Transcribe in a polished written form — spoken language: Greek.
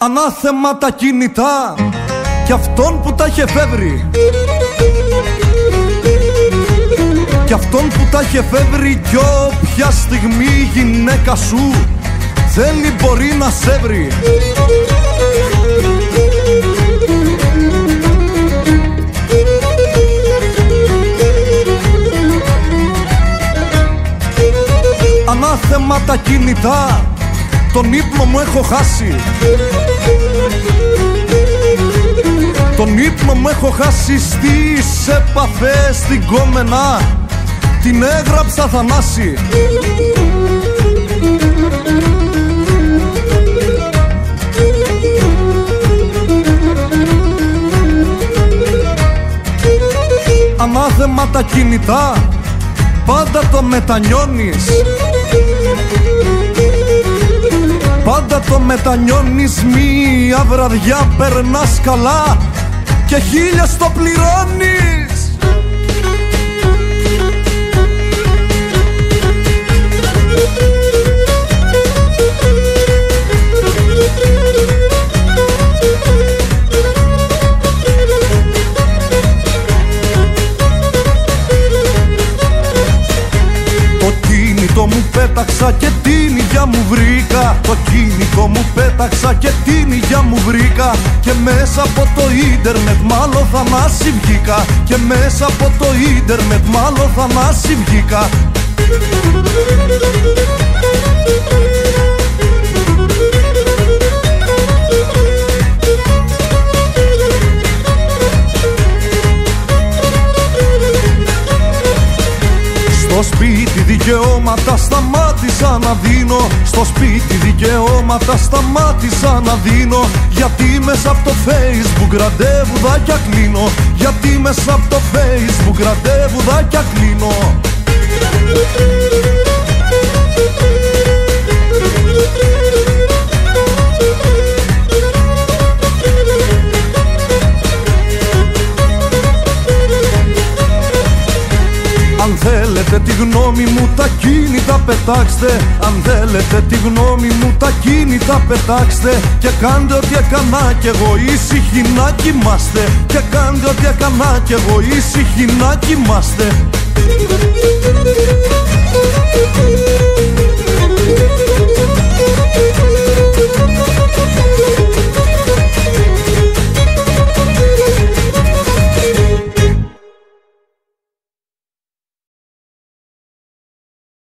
Ανάθεμα τα κινητά κι αυτόν που τα είχε εφεύρει, κι αυτόν που τα είχε εφεύρει. Κι όποια στιγμή η γυναίκα σου θέλει μπορεί να σε βρει. Ανάθεμα τα κινητά, τον ύπνο μου έχω χάσει. Τον ύπνο μου έχω χάσει στις επαφές στην κόμενα. Την έγραψα Θανάση. Ανάθεμα τα κινητά, πάντα το μετανιώνεις. Πάντα το μετανιώνεις, μία βραδιά περνάς καλά και 1000 το πληρώνεις. Το κινητό μου πέταξα και την υγειά μου βρήκα. Το κινητό μου πέταξα και την υγειά μου βρήκα. Και μέσα από το ίντερνετ μάλλον Θανάση βγήκα. Και μέσα από το ίντερνετ μάλλον Θανάση βγήκα. Στο σπίτι δικαιώματα σταμάτησα να δίνω. Στο σπίτι δικαιώματα σταμάτησα να δίνω. Γιατί μέσα από το Facebook ραντεβουδάκια κλείνω. Γιατί μέσα από το Facebook ραντεβουδάκια κλείνω. Αν θέλετε τη γνώμη μου τα κίνητα πετάξτε. Αν θέλετε τη γνώμη μου τα κίνητα πετάξτε. Και κάντε ό,τι έκανα κι εγώ ήσυχοι να κοιμάστε. Και κάντε ό,τι έκανα κι εγώ ήσυχοι να κοιμάστε.